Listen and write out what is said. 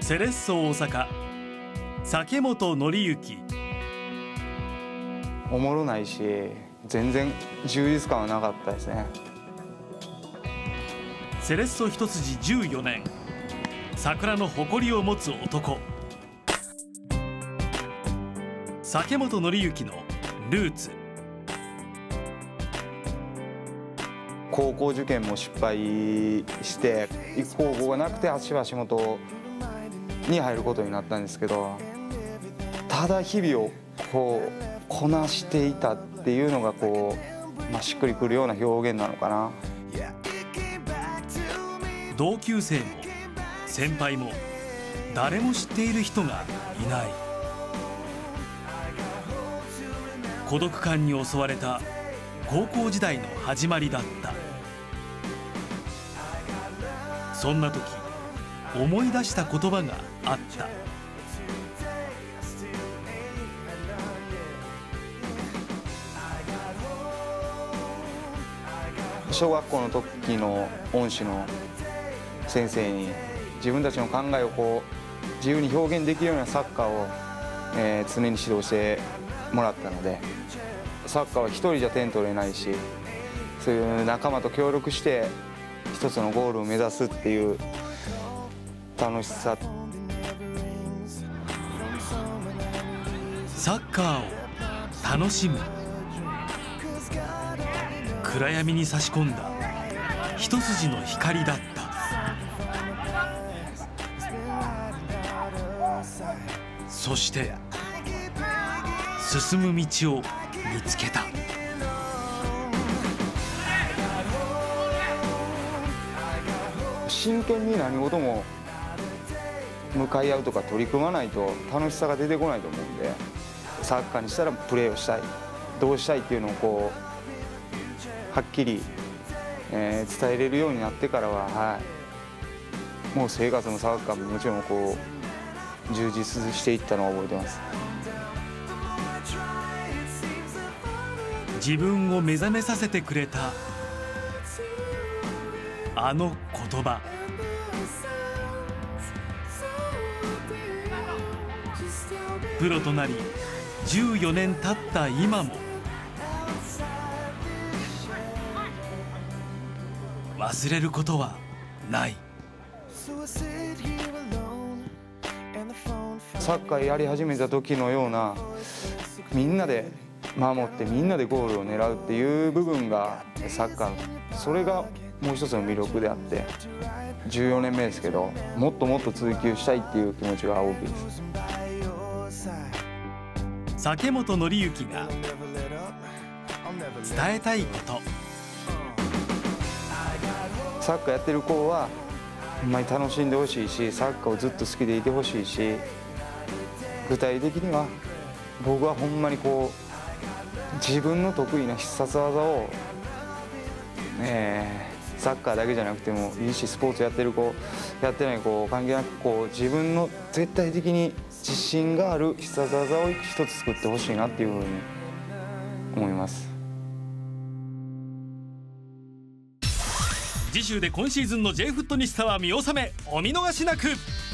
セレッソ大阪酒本紀之。 おもろないし全然充実感はなかったですね。 セレッソ一筋14年、桜の誇りを持つ男、酒本紀之のルーツ。 高校受験も失敗して行く高校がなくて橋本に入ることになったんですけど、ただ日々をこうこなしていたっていうのがこう、しっくりくるような表現なのかな。 同級生も先輩も誰も知っている人がいない。孤独感に襲われた高校時代の始まりだった。そんな時思い出した言葉があった。 小学校の時の恩師の先生に自分たちの考えをこう自由に表現できるようなサッカーを、常に指導してもらったので、サッカーは一人じゃ点取れないし、そういう仲間と協力して一つのゴールを目指すっていう楽しさ。 サッカーを楽しむ。暗闇に差し込んだ一筋の光だった。そして進む道を見つけた。 真剣に何事も向かい合うとか取り組まないと楽しさが出てこないと思うんで、サッカーにしたらプレーをしたい、どうしたいっていうのをこうはっきり、伝えれるようになってからは、もう生活もサッカーももちろんこう充実していったのを覚えてます。 自分を目覚めさせてくれたあの言葉。プロとなり14年経った今も忘れることはない。 サッカーやり始めた時のようなみんなで守ってみんなでゴールを狙うっていう部分がサッカー、それがもう一つの魅力であって、14年目ですけどもっともっと追求したいっていう気持ちが大きいです。 酒本紀之が伝えたいこと。 サッカーやってる子はほんまに楽しんでほしいし、サッカーをずっと好きでいてほしいし、具体的には僕はほんまにこう自分の得意な必殺技を、サッカーだけじゃなくてもいいし、スポーツやってる子やってない子関係なくこう自分の絶対的に自信がある必殺技を一つ作ってほしいなっていうふうに思います。 次週で今シーズンの J フット西澤見納め、お見逃しなく。